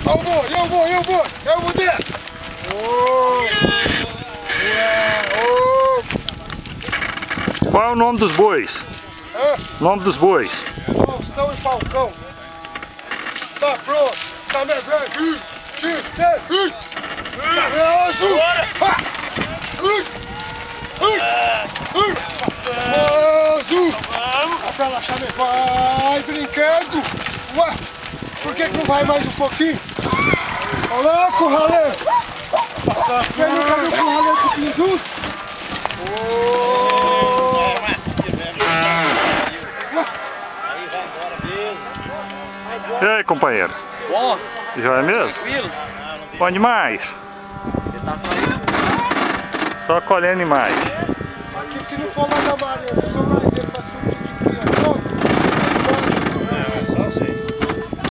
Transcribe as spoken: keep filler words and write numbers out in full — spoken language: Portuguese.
Eu vou, eu vou, eu vou, eu vou dentro. Oh, oh. Qual é o nome dos bois? Hã? Nome dos bois? Faustão e Falcão. Tá pronto. Tá me vendo? Tá azul. Azul. Vai pra lá, chame. Vai brincando. Ué, por que que não vai mais um pouquinho? Olá, curralê. Você nunca viu curralê com o junto? É, mas aí vai embora mesmo. E aí, companheiro? Bom, Já é mesmo? tranquilo? Bom demais. Você tá só indo? Só colhendo demais. Aqui se não for lá da Maria, se sou